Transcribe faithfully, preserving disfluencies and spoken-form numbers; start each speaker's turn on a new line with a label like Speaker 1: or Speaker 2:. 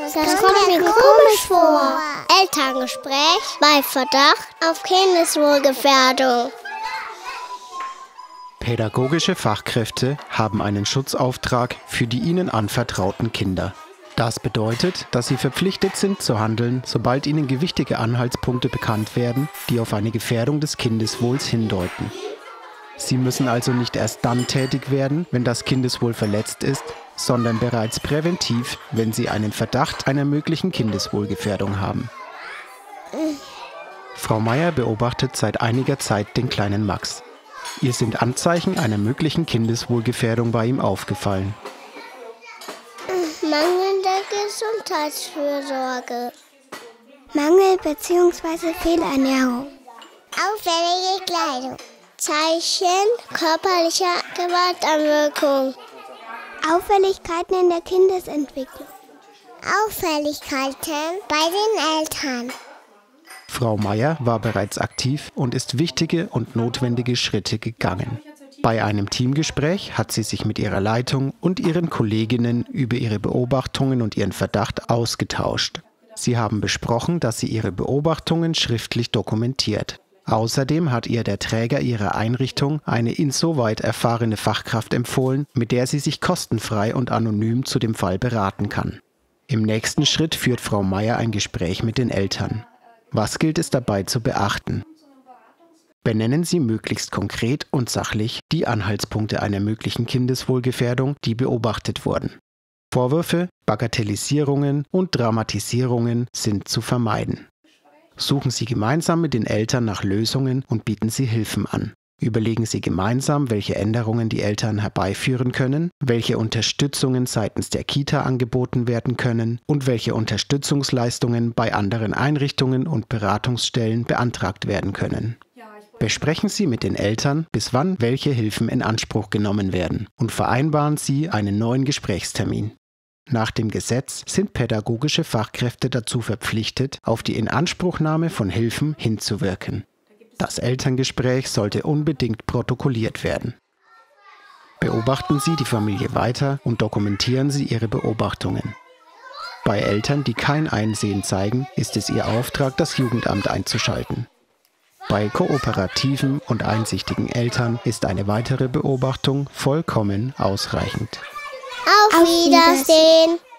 Speaker 1: Das kommt mir komisch vor. Elterngespräch bei Verdacht auf Kindeswohlgefährdung.
Speaker 2: Pädagogische Fachkräfte haben einen Schutzauftrag für die ihnen anvertrauten Kinder. Das bedeutet, dass sie verpflichtet sind zu handeln, sobald ihnen gewichtige Anhaltspunkte bekannt werden, die auf eine Gefährdung des Kindeswohls hindeuten. Sie müssen also nicht erst dann tätig werden, wenn das Kindeswohl verletzt ist, sondern bereits präventiv, wenn sie einen Verdacht einer möglichen Kindeswohlgefährdung haben. Frau Meier beobachtet seit einiger Zeit den kleinen Max. Ihr sind Anzeichen einer möglichen Kindeswohlgefährdung bei ihm aufgefallen.
Speaker 1: Mangelnde Gesundheitsfürsorge.
Speaker 3: Mangel bzw. Fehlernährung.
Speaker 1: Auffällige Kleidung. Zeichen körperlicher Gewaltanwirkung.
Speaker 3: Auffälligkeiten in der Kindesentwicklung.
Speaker 1: Auffälligkeiten bei den Eltern.
Speaker 2: Frau Meier war bereits aktiv und ist wichtige und notwendige Schritte gegangen. Bei einem Teamgespräch hat sie sich mit ihrer Leitung und ihren Kolleginnen über ihre Beobachtungen und ihren Verdacht ausgetauscht. Sie haben besprochen, dass sie ihre Beobachtungen schriftlich dokumentiert. Außerdem hat ihr der Träger ihrer Einrichtung eine insoweit erfahrene Fachkraft empfohlen, mit der sie sich kostenfrei und anonym zu dem Fall beraten kann. Im nächsten Schritt führt Frau Meier ein Gespräch mit den Eltern. Was gilt es dabei zu beachten? Benennen Sie möglichst konkret und sachlich die Anhaltspunkte einer möglichen Kindeswohlgefährdung, die beobachtet wurden. Vorwürfe, Bagatellisierungen und Dramatisierungen sind zu vermeiden. Suchen Sie gemeinsam mit den Eltern nach Lösungen und bieten Sie Hilfen an. Überlegen Sie gemeinsam, welche Änderungen die Eltern herbeiführen können, welche Unterstützungen seitens der Kita angeboten werden können und welche Unterstützungsleistungen bei anderen Einrichtungen und Beratungsstellen beantragt werden können. Besprechen Sie mit den Eltern, bis wann welche Hilfen in Anspruch genommen werden, und vereinbaren Sie einen neuen Gesprächstermin. Nach dem Gesetz sind pädagogische Fachkräfte dazu verpflichtet, auf die Inanspruchnahme von Hilfen hinzuwirken. Das Elterngespräch sollte unbedingt protokolliert werden. Beobachten Sie die Familie weiter und dokumentieren Sie Ihre Beobachtungen. Bei Eltern, die kein Einsehen zeigen, ist es Ihr Auftrag, das Jugendamt einzuschalten. Bei kooperativen und einsichtigen Eltern ist eine weitere Beobachtung vollkommen ausreichend.
Speaker 1: Auf Wiedersehen!